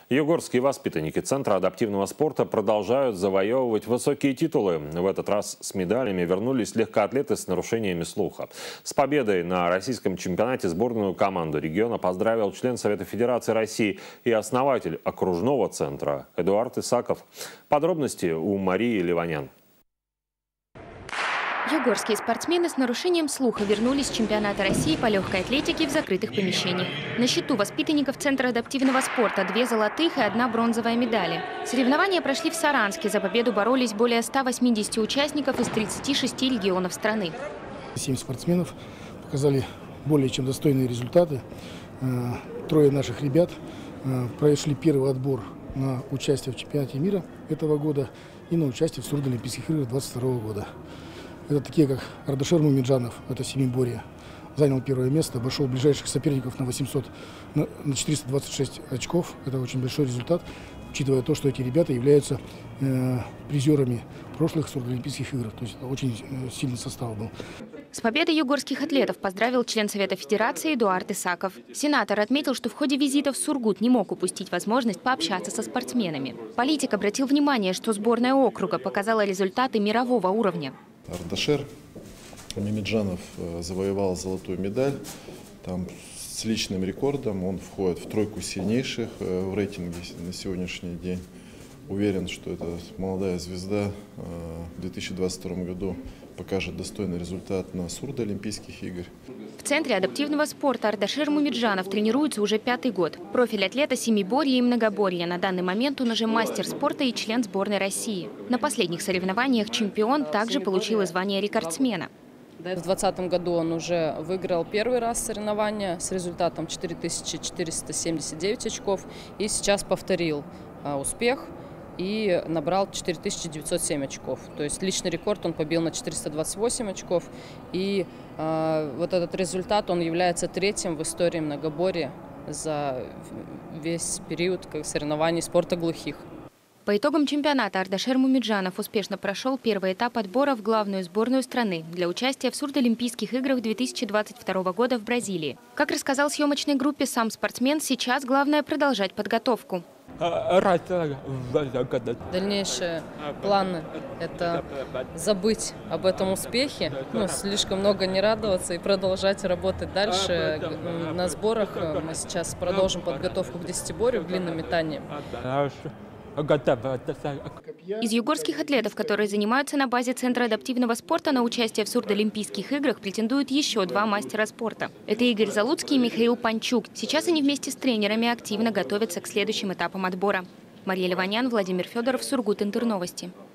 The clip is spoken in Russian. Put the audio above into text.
Югорские воспитанники Центра адаптивного спорта продолжают завоевывать высокие титулы. В этот раз с медалями вернулись легкоатлеты с нарушениями слуха. С победой на российском чемпионате сборную команду региона поздравил член Совета Федерации России и основатель окружного центра Эдуард Исаков. Подробности у Марии Ливанян. Югорские спортсмены с нарушением слуха вернулись с чемпионата России по легкой атлетике в закрытых помещениях. На счету воспитанников Центра адаптивного спорта 2 золотых и 1 бронзовая медали. Соревнования прошли в Саранске. За победу боролись более 180 участников из 36 регионов страны. 7 спортсменов показали более чем достойные результаты. 3 наших ребят прошли первый отбор на участие в чемпионате мира этого года и на участие в Сурдоолимпийских играх 2022 года. Это такие, как Ардашер Мумиджанов, это Семиборье, занял первое место, обошел ближайших соперников на 426 очков. Это очень большой результат, учитывая то, что эти ребята являются призерами прошлых Сурдоолимпийских игр. То есть очень сильный состав был. С победой югорских атлетов поздравил член Совета Федерации Эдуард Исаков. Сенатор отметил, что в ходе визита в Сургут не мог упустить возможность пообщаться со спортсменами. Политик обратил внимание, что сборная округа показала результаты мирового уровня. Ардашер Мумиджанов завоевал золотую медаль. Там с личным рекордом он входит в 3 сильнейших в рейтинге на сегодняшний день. Уверен, что эта молодая звезда в 2022 году покажет достойный результат на Сурдоолимпийских играх. В Центре адаптивного спорта Ардашер Мумиджанов тренируется уже 5-й год. Профиль атлета семиборья и многоборья. На данный момент он уже мастер спорта и член сборной России. На последних соревнованиях чемпион также получил звание рекордсмена. В 2020 году он уже выиграл первый раз соревнования с результатом 4479 очков и сейчас повторил успех и набрал 4907 очков. То есть личный рекорд он побил на 428 очков. И вот этот результат, он является 3-м в истории многоборья за весь период соревнований спорта глухих. По итогам чемпионата Ардашер Мумиджанов успешно прошел первый этап отбора в главную сборную страны для участия в Сурдоолимпийских играх 2022 года в Бразилии. Как рассказал съемочной группе сам спортсмен, сейчас главное продолжать подготовку. Дальнейшие планы – это забыть об этом успехе, слишком много не радоваться и продолжать работать дальше. На сборах мы сейчас продолжим подготовку к десятиборью, к длинным метаниям. Из югорских атлетов, которые занимаются на базе Центра адаптивного спорта, на участие в Сурдоолимпийских играх претендуют еще 2 мастера спорта. Это Игорь Залуцкий и Михаил Панчук. Сейчас они вместе с тренерами активно готовятся к следующим этапам отбора. Мария Ливанян, Владимир Федоров, Сургут Интерновости.